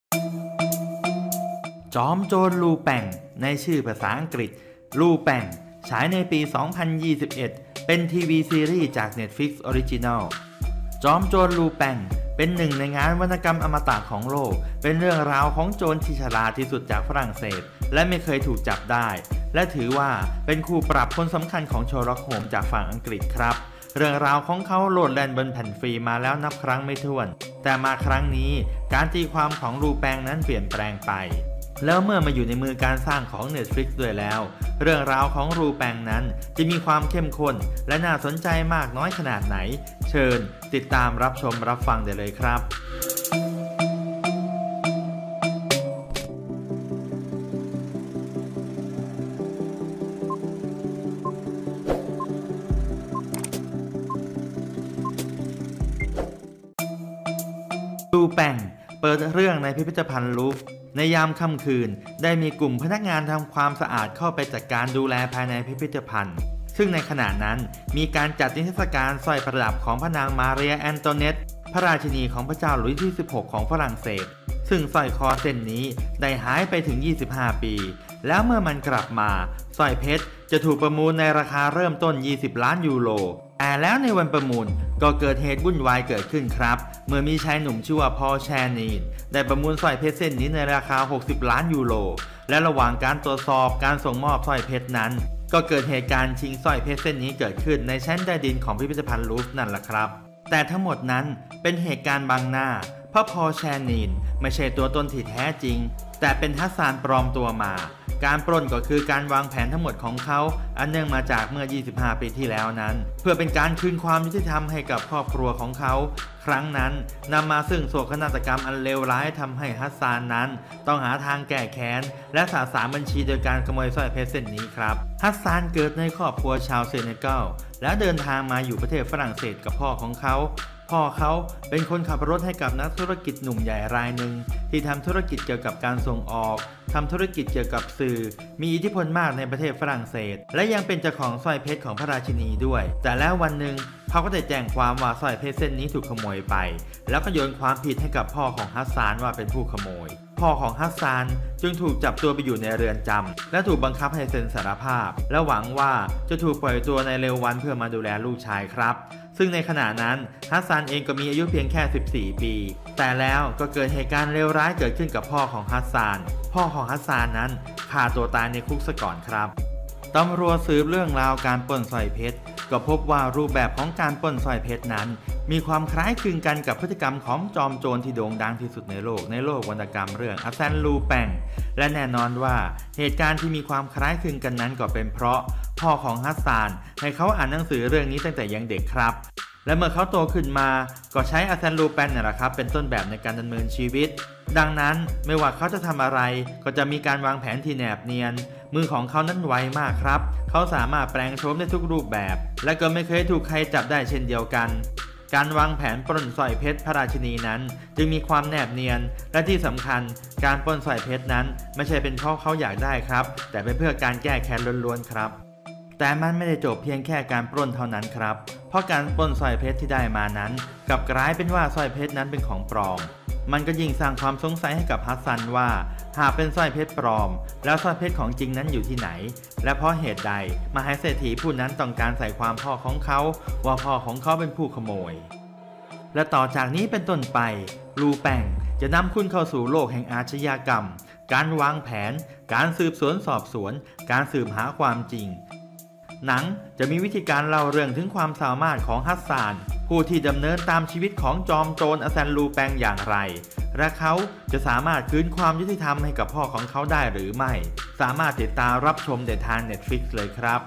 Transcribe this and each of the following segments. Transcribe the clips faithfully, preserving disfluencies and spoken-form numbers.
จอมโจรลูแป่งในชื่อภาษาอังกฤษลูแป่งฉายในปี สองพันยี่สิบเอ็ด เป็นทีวีซีรีส์จาก Netflix Original จอมโจรลูแป่งเป็นหนึ่งในงานวรรณกรรมอมตะของโลกเป็นเรื่องราวของโจรที่ฉลาดที่สุดจากฝรั่งเศสและไม่เคยถูกจับได้และถือว่าเป็นคู่ปรับคนสำคัญของเชอร์ล็อกโฮมส์จากฝั่งอังกฤษครับเรื่องราวของเขาโหลดแล่นบนแผ่นฟิล์มมาแล้วนับครั้งไม่ถ้วนแต่มาครั้งนี้การตีความของลูแปงนั้นเปลี่ยนแปลงไปแล้วเมื่อมาอยู่ในมือการสร้างของ Netflix ด้วยแล้วเรื่องราวของลูแปงนั้นจะมีความเข้มข้นและน่าสนใจมากน้อยขนาดไหนเชิญติดตามรับชมรับฟังได้เลยครับลูแปงเปิดเรื่องในพิพิธภัณฑ์ลูฟร์ในยามค่ำคืนได้มีกลุ่มพนักงานทำความสะอาดเข้าไปจัดการดูแลภายในพิพิธภัณฑ์ซึ่งในขณะนั้นมีการจัดนิทรรศการสร้อยประดับของพระนางมาเรียแอนโตเนตพระราชินีของพระเจ้าหลุยส์ที่สิบหกของฝรั่งเศสซึ่งสร้อยคอเส้นนี้ได้หายไปถึงยี่สิบห้าปีแล้วเมื่อมันกลับมาสร้อยเพชรจะถูกประมูลในราคาเริ่มต้นยี่สิบล้านยูโรแต่แล้วในวันประมูลก็เกิดเหตุวุ่นวายเกิดขึ้นครับเมื่อมีชายหนุ่มชื่อว่าพอลแชนนีนได้ประมูลสร้อยเพชรเส้นนี้ในราคาหกสิบล้านยูโรและระหว่างการตรวจสอบการส่งมอบสร้อยเพชรนั้นก็เกิดเหตุการณ์ชิงสร้อยเพชรเส้นนี้เกิดขึ้นในชั้นใต้ดินของพิพิธภัณฑ์ลูฟร์นั่นแหละครับแต่ทั้งหมดนั้นเป็นเหตุการณ์บังหน้าเพราะพอลแชนนีนไม่ใช่ตัวตนที่แท้จริงแต่เป็นฮัสซานปลอมตัวมาการปล้นก็คือการวางแผนทั้งหมดของเขาอันเนื่องมาจากเมื่อยี่สิบห้าปีที่แล้วนั้นเพื่อเป็นการคืนความยุติธรรมให้กับครอบครัวของเขาครั้งนั้นนำมาซึ่งโศกนาฏกรรมอันเลวร้ายทำให้ฮัสซานนั้นต้องหาทางแก้แค้นและสาสางบัญชีโดยการขโมยสร้อยเพชรเส้นนี้ครับฮัสซานเกิดในครอบครัวชาวเซเนกัลและเดินทางมาอยู่ประเทศฝรั่งเศสกับพ่อของเขาพ่อเขาเป็นคนขับรถให้กับนักธุรกิจหนุ่มใหญ่รายหนึ่งที่ทำธุรกิจเกี่ยวกับการส่งออกทำธุรกิจเกี่ยวกับสื่อมีอิทธิพลมากในประเทศฝรั่งเศสและยังเป็นเจ้าของสร้อยเพชรของพระราชินีด้วยแต่แล้ววันหนึ่งเขาก็ได้แจ้งความว่าสร้อยเพชรเส้นนี้ถูกขโมยไปแล้วก็โยนความผิดให้กับพ่อของฮัสซานว่าเป็นผู้ขโมยพ่อของฮัสซานจึงถูกจับตัวไปอยู่ในเรือนจำและถูกบังคับให้เซ็นสารภาพและหวังว่าจะถูกปล่อยตัวในเร็ววันเพื่อมาดูแลลูกชายครับซึ่งในขณะนั้นฮัสซานเองก็มีอายุเพียงแค่สิบสี่ปีแต่แล้วก็เกิดเหตุการณ์เลวร้ายเกิดขึ้นกับพ่อของฮัสซานพ่อของฮัสซานนั้นฆ่าตัวตายในคุกซะก่อนครับตำรวจสืบเรื่องราวการปล้นสร้อยเพชรก็พบว่ารูปแบบของการปล้นสร้อยเพชรนั้นมีความคล้ายคลึงกันกับพฤติกรรมของจอมโจรที่โด่งดังที่สุดในโลกในโลกวรรณกรรมเรื่องอาร์เซนลูแปงและแน่นอนว่าเหตุการณ์ที่มีความคล้ายคลึงกันนั้นก็เป็นเพราะพ่อของฮัสซานให้เขาอ่านหนังสือเรื่องนี้ตั้งแต่ยังเด็กครับและเมื่อเขาโตขึ้นมาก็ใช้อาร์เซนลูแปงนี่แหละครับเป็นต้นแบบในการดำเนินชีวิตดังนั้นไม่ว่าเขาจะทำอะไรก็จะมีการวางแผนที่แนบเนียนมือของเขานั้นไวมากครับเขาสามารถแปลงโฉมได้ทุกรูปแบบและก็ไม่เคยถูกใครจับได้เช่นเดียวกันการวางแผนปล้นสร้อยเพชรพระราชินีนั้นจึงมีความแนบเนียนและที่สำคัญการปล้นสร้อยเพชรนั้นไม่ใช่เป็นเพราะเขาอยากได้ครับแต่เป็นเพื่อการแก้แค้นล้วนๆครับแต่มันไม่ได้จบเพียงแค่การปล้นเท่านั้นครับเพราะการปล้นสร้อยเพชรที่ได้มานั้นกลับกลายเป็นว่าสร้อยเพชรนั้นเป็นของปลอมมันก็ยิ่งสร้างความสงสัยให้กับฮัสซันว่าหากเป็นสร้อยเพชรปลอมแล้วสร้อยเพชรของจริงนั้นอยู่ที่ไหนและเพราะเหตุใดมหาเศรษฐีผู้นั้นต้องการใส่ความพ่อของเขาว่าพ่อของเขาเป็นผู้ขโมยและต่อจากนี้เป็นต้นไปลูแปงจะนำคุณเข้าสู่โลกแห่งอาชญากรรมการวางแผนการสืบสวนสอบสวนการสืบหาความจริงหนังจะมีวิธีการเล่าเรื่องถึงความสามารถของฮัสซานผู้ที่ดำเนินตามชีวิตของจอมโจรอาร์เซนลูแปงอย่างไรและเขาจะสามารถคืนความยุติธรรมให้กับพ่อของเขาได้หรือไม่สามารถติดตามรับชมได้ทาง Netflix เลยครับ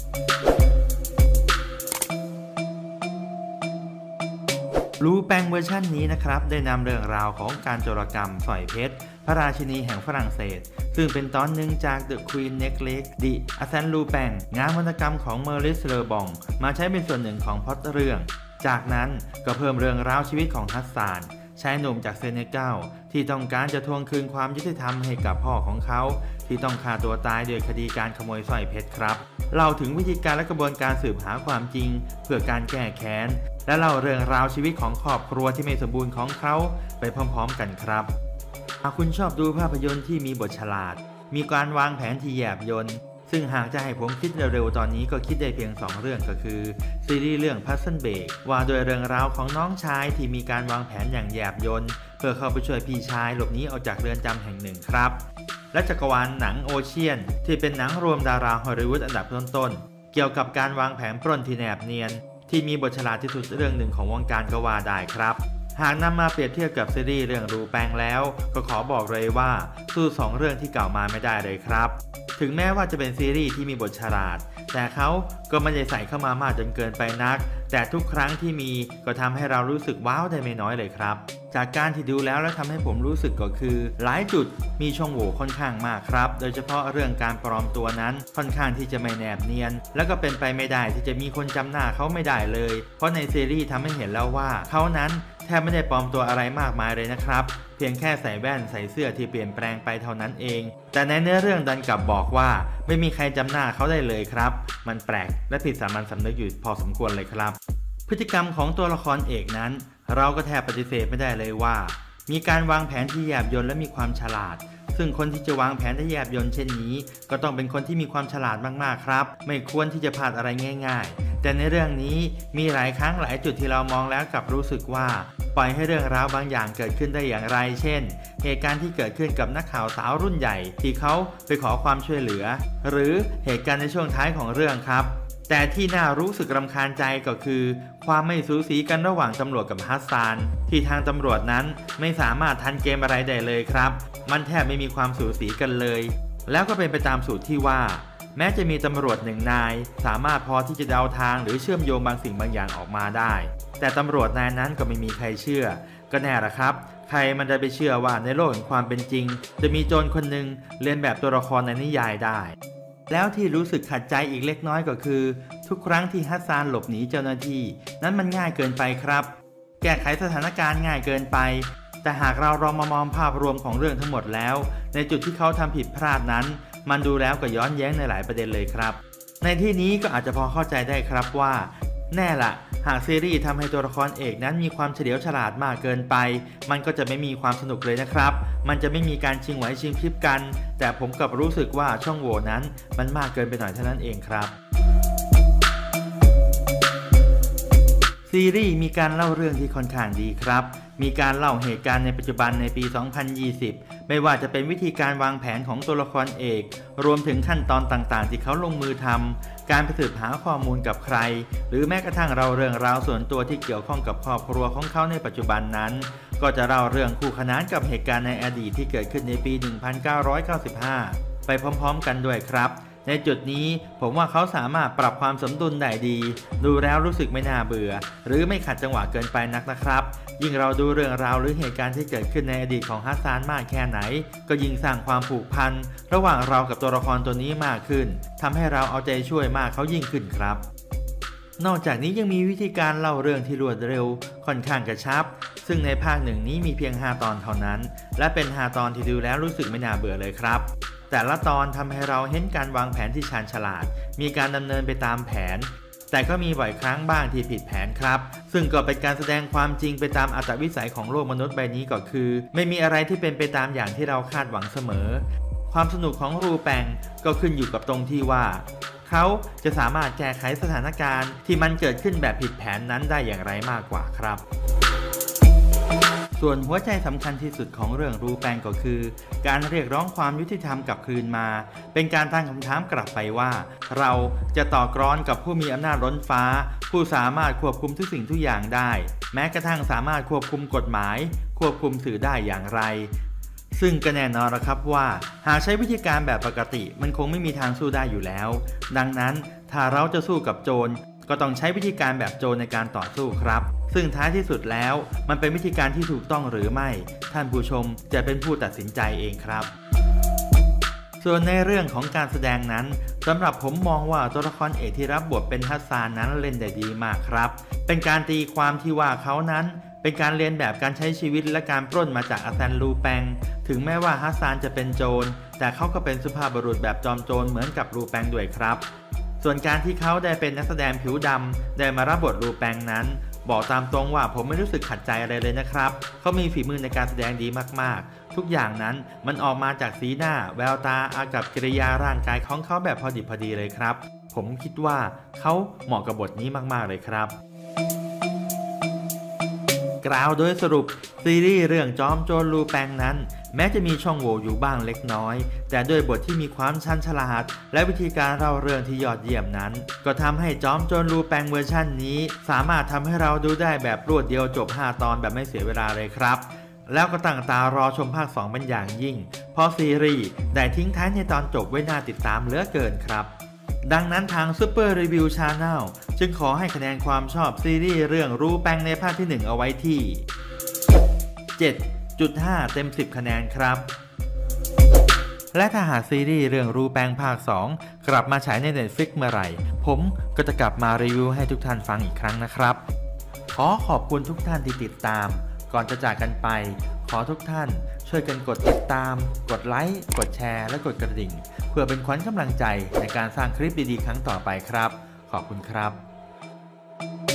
ลูแปงเวอร์ชันนี้นะครับได้นำเรื่องราวของการโจรกรรมสร้อยเพชรพระราชินีแห่งฝรั่งเศสซึ่งเป็นตอนหนึ่งจาก The Queen Necklace The Arsène Lupin งานวรรณกรรมของเมอริส เลอบองมาใช้เป็นส่วนหนึ่งของพล็อตเรื่องจากนั้นก็เพิ่มเรื่องราวชีวิตของฮัสซานชายหนุ่มจากเซเนกัลที่ต้องการจะทวงคืนความยุติธรรมให้กับพ่อของเขาที่ต้องฆ่าตัวตายโดยคดีการขโมยสร้อยเพชรครับเล่าถึงวิธีการและกระบวนการสืบหาความจริงเพื่อการแก้แค้นและเล่าเรื่องราวชีวิตของครอบครัวที่ไม่สมบูรณ์ของเขาไปพร้อมๆกันครับหากคุณชอบดูภาพยนตร์ที่มีบทฉลาดมีการวางแผนที่แยบยลซึ่งหากจะให้ผมคิดเร็วๆตอนนี้ก็คิดได้เพียงสองเรื่องก็คือซีรีส์เรื่อง Prison Break ว่าโดยเรื่องราวของน้องชายที่มีการวางแผนอย่างแยบยลเพื่อเข้าไปช่วยพี่ชายหลบหนีออกจากเรือนจำแห่งหนึ่งครับและจักรวาลหนังโอเชียนที่เป็นหนังรวมดาราฮอลลีวูดอันดับต้นๆเกี่ยวกับการวางแผนปล้นที่แนบเนียนที่มีบทฉลาดที่สุดเรื่องหนึ่งของวงการก็ว่าได้ครับหากนำมาเปรียบเทียบกับซีรีส์เรื่องรูแปงแล้วก็ขอบอกเลยว่าสู้สองเรื่องที่กล่าวมาไม่ได้เลยครับถึงแม้ว่าจะเป็นซีรีส์ที่มีบทฉลาดแต่เขาก็ไม่ได้ใส่เข้ามามากจนเกินไปนักแต่ทุกครั้งที่มีก็ทำให้เรารู้สึกว้าวได้ไม่น้อยเลยครับจากการที่ดูแล้วแล้วทำให้ผมรู้สึกก็คือหลายจุดมีช่องโหว่ค่อนข้างมากครับโดยเฉพาะเรื่องการปลอมตัวนั้นค่อนข้างที่จะไม่แนบเนียนแล้วก็เป็นไปไม่ได้ที่จะมีคนจำหน้าเขาไม่ได้เลยเพราะในซีรีส์ทำให้เห็นแล้วว่าเขานั้นแทบไม่ได้ปลอมตัวอะไรมากมายเลยนะครับเพียงแค่ใส่แว่นใส่เสื้อที่เปลี่ยนแปลงไปเท่านั้นเองแต่ในเนื้อเรื่องดันกลับบอกว่าไม่มีใครจำหน้าเขาได้เลยครับมันแปลกและผิดสามัญสำนึกอยู่พอสมควรเลยครับพฤติกรรมของตัวละครเอกนั้นเราก็แทบปฏิเสธไม่ได้เลยว่ามีการวางแผนที่แยบยลและมีความฉลาดซึ่งคนที่จะวางแผนได้แยบยลเช่นนี้ก็ต้องเป็นคนที่มีความฉลาดมากๆครับไม่ควรที่จะพลาดอะไรง่ายๆแต่ในเรื่องนี้มีหลายครั้งหลายจุดที่เรามองแล้วกลับรู้สึกว่าปล่อยให้เรื่องราวบางอย่างเกิดขึ้นได้อย่างไรเช่นเหตุการณ์ที่เกิดขึ้นกับนักข่าวสาวรุ่นใหญ่ที่เขาไปขอความช่วยเหลือหรือเหตุการณ์ในช่วงท้ายของเรื่องครับแต่ที่น่ารู้สึกรำคาญใจก็คือความไม่สูสีกันระหว่างตำรวจกับฮัสซานที่ทางตำรวจนั้นไม่สามารถทันเกมอะไรได้เลยครับมันแทบไม่มีความสูสีกันเลยแล้วก็เป็นไปตามสูตรที่ว่าแม้จะมีตำรวจหนึ่งนายสามารถพอที่จะเดาทางหรือเชื่อมโยงบางสิ่งบางอย่างออกมาได้แต่ตำรวจนายนั้นก็ไม่มีใครเชื่อก็แน่ละครับใครมันจะไปเชื่อว่าในโลกแห่งความเป็นจริงจะมีโจรคนหนึ่งเลียนแบบตัวละครในนิยายได้แล้วที่รู้สึกขัดใจอีกเล็กน้อยก็คือทุกครั้งที่ฮัสซานหลบหนีเจ้าหน้าที่นั้นมันง่ายเกินไปครับแก้ไขสถานการณ์ง่ายเกินไปแต่หากเราลองมามองภาพรวมของเรื่องทั้งหมดแล้วในจุดที่เขาทำผิดพลาดนั้นมันดูแล้วก็ย้อนแย้งในหลายประเด็นเลยครับในที่นี้ก็อาจจะพอเข้าใจได้ครับว่าแน่ละหากซีรีส์ทำให้ตัวละครเอกนั้นมีความเฉลียวฉลาดมากเกินไปมันก็จะไม่มีความสนุกเลยนะครับมันจะไม่มีการชิงไหวชิงพริบกันแต่ผมกลับรู้สึกว่าช่องโหว่นั้นมันมากเกินไปหน่อยเท่านั้นเองครับซีรีส์มีการเล่าเรื่องที่ค่อนข้างดีครับมีการเล่าเหตุการณ์ในปัจจุบันในปี สองพันยี่สิบ ไม่ว่าจะเป็นวิธีการวางแผนของตัวละครเอกรวมถึงขั้นตอนต่างๆที่เขาลงมือทำการไปสืบหาข้อมูลกับใครหรือแม้กระทั่งเราเรื่องราวส่วนตัวที่เกี่ยวข้องกับครอบครัวของเขาในปัจจุบันนั้นก็จะเล่าเรื่องคู่ขนานกับเหตุการณ์ในอดีตที่เกิดขึ้นในปี หนึ่งพันเก้าร้อยเก้าสิบห้า ไปพร้อมๆกันด้วยครับในจุดนี้ผมว่าเขาสามารถปรับความสมดุลได้ดีดูแล้วรู้สึกไม่น่าเบื่อหรือไม่ขัดจังหวะเกินไปนักนะครับยิ่งเราดูเรื่องราวหรือเหตุการณ์ที่เกิดขึ้นในอดีตของฮัสซานมากแค่ไหนก็ยิ่งสร้างความผูกพันระหว่างเรากับตัวละครตัวนี้มากขึ้นทำให้เราเอาใจช่วยมากเขายิ่งขึ้นครับนอกจากนี้ยังมีวิธีการเล่าเรื่องที่รวดเร็วค่อนข้างกระชับซึ่งในภาคหนึ่งนี้มีเพียงห้าตอนเท่านั้นและเป็นห้าตอนที่ดูแล้วรู้สึกไม่น่าเบื่อเลยครับแต่ละตอนทำให้เราเห็นการวางแผนที่ชาญฉลาดมีการดำเนินไปตามแผนแต่ก็มีบ่อยครั้งบ้างที่ผิดแผนครับซึ่งก็เป็นการแสดงความจริงไปตามอัตวิสัยของโลกมนุษย์ใบนี้ก็คือไม่มีอะไรที่เป็นไปตามอย่างที่เราคาดหวังเสมอความสนุกของรูแปงก็ขึ้นอยู่กับตรงที่ว่าเขาจะสามารถแก้ไขสถานการณ์ที่มันเกิดขึ้นแบบผิดแผนนั้นได้อย่างไรมากกว่าครับส่วนหัวใจสำคัญที่สุดของเรื่องรูแปงก็คือการเรียกร้องความยุติธรรมกลับคืนมาเป็นการตั้งคำถามกลับไปว่าเราจะต่อกรอนกับผู้มีอำนาจล้นฟ้าผู้สามารถควบคุมทุกสิ่งทุกอย่างได้แม้กระทั่งสามารถควบคุมกฎหมายควบคุมสื่อได้อย่างไรซึ่งก็แน่นอนละครับว่าหากใช้วิธีการแบบปกติมันคงไม่มีทางสู้ได้อยู่แล้วดังนั้นถ้าเราจะสู้กับโจรก็ต้องใช้วิธีการแบบโจรในการต่อสู้ครับซึ่งท้ายที่สุดแล้วมันเป็นวิธีการที่ถูกต้องหรือไม่ท่านผู้ชมจะเป็นผู้ตัดสินใจเองครับส่วนในเรื่องของการแสดงนั้นสำหรับผมมองว่าตัวละครเอกที่รับบทเป็นฮัสซานนั้นเล่นได้ดีมากครับเป็นการตีความที่ว่าเขานั้นเป็นการเรียนแบบการใช้ชีวิตและการปล้นมาจากอาแซนลูแปงถึงแม้ว่าฮัสซานจะเป็นโจรแต่เขาก็เป็นสุภาพบุรุษแบบจอมโจรเหมือนกับลูแปงด้วยครับส่วนการที่เขาได้เป็นนักแสดงผิวดำได้มารับบทลูแปงนั้นบอกตามตรงว่าผมไม่รู้สึกขัดใจอะไรเลยนะครับเขามีฝีมือในการแสดงดีมากๆทุกอย่างนั้นมันออกมาจากสีหน้าแววตาอากับกิริยาร่างกายของเขาแบบพอดิบพอดีเลยครับผมคิดว่าเขาเหมาะกับบทนี้มากๆเลยครับกล่าวโดยสรุปซีรีส์เรื่องจอมโจรลูแปงนั้นแม้จะมีช่องโหว่อยู่บ้างเล็กน้อยแต่ด้วยบทที่มีความชันฉลาดและวิธีการเล่าเรื่องที่ยอดเยี่ยมนั้นก็ทำให้จอมโจรลูแปงเวอร์ชันนี้สามารถทำให้เราดูได้แบบรวดเดียวจบห้าตอนแบบไม่เสียเวลาเลยครับแล้วก็ตั้งตารอชมภาคสองเป็นอย่างยิ่งเพราะซีรีส์ได้ทิ้งท้ายในตอนจบไว้น่าติดตามเหลือเกินครับดังนั้นทาง Super Review Channel จึงขอให้คะแนนความชอบซีรีส์เรื่องรูแปงในภาคที่หนึ่งเอาไว้ที่ เจ็ดจุดห้า เต็มสิบคะแนนครับและถ้าหากซีรีส์เรื่องรูแปงภาคสองกลับมาฉายใน Netflix เมื่อไหร่ผมก็จะกลับมารีวิวให้ทุกท่านฟังอีกครั้งนะครับขอขอบคุณทุกท่านที่ติดตามก่อนจะจากกันไปขอทุกท่านช่วยกันกดติดตามกดไลค์กดแชร์และกดกระดิ่งเพื่อเป็นขวัญกำลังใจในการสร้างคลิปดีๆครั้งต่อไปครับขอบคุณครับ